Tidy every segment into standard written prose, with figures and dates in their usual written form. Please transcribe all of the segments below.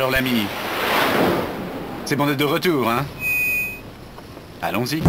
alors l'ami? C'est bon d'être de retour, hein? Allons-y.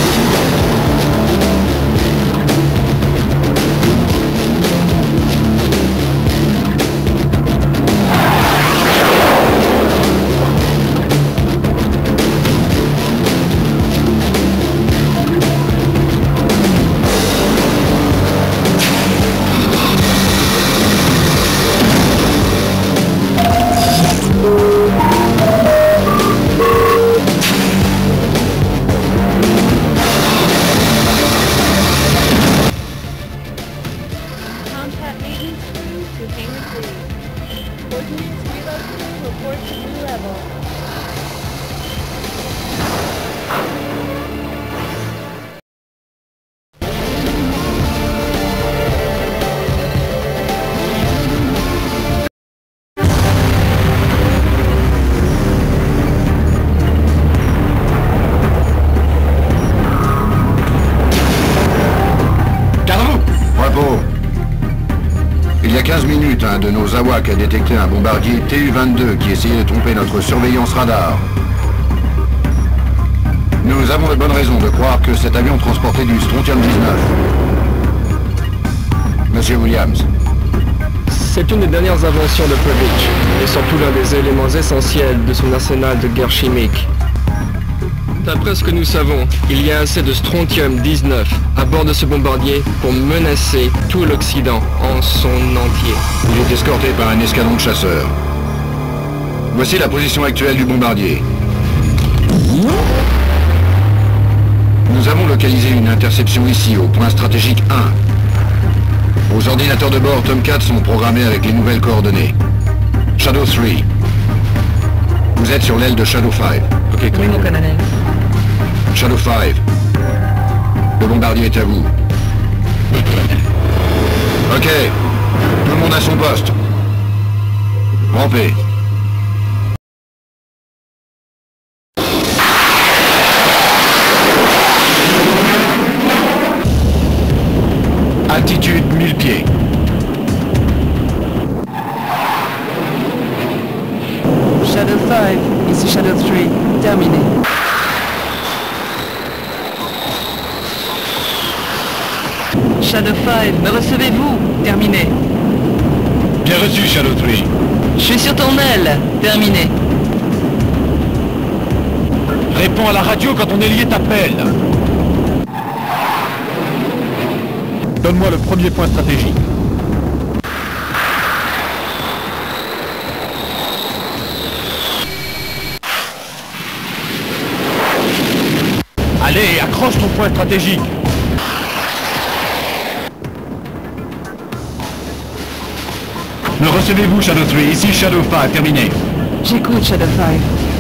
Il y a 15 minutes, un de nos AWAC a détecté un bombardier TU-22 qui essayait de tromper notre surveillance radar. Nous avons de bonnes raisons de croire que cet avion transportait du strontium-19. Monsieur Williams. C'est une des dernières inventions de Purvich, et surtout l'un des éléments essentiels de son arsenal de guerre chimique. D'après ce que nous savons, il y a assez de strontium-19 à bord de ce bombardier pour menacer tout l'Occident en son entier. Il est escorté par un escadron de chasseurs. Voici la position actuelle du bombardier. Nous avons localisé une interception ici, au point stratégique 1. Vos ordinateurs de bord Tomcat sont programmés avec les nouvelles coordonnées. Shadow 3. Vous êtes sur l'aile de Shadow 5. Ok, oui, mon colonel. Shadow 5. Le bombardier est à vous. Ok. Tout le monde à son poste. Rampez. Altitude 1000 pieds. Shadow 5, ici Shadow 3, terminé. Shadow 5, me recevez-vous? Terminé. Bien reçu, Shadow 3. Je suis sur ton aile. Terminé. Réponds à la radio quand ton ailier t'appelle. Donne-moi le premier point stratégique. Allez, accroche ton point stratégique. Me recevez-vous, Shadow 3? Ici Shadow 5, terminé. J'écoute, Shadow 5.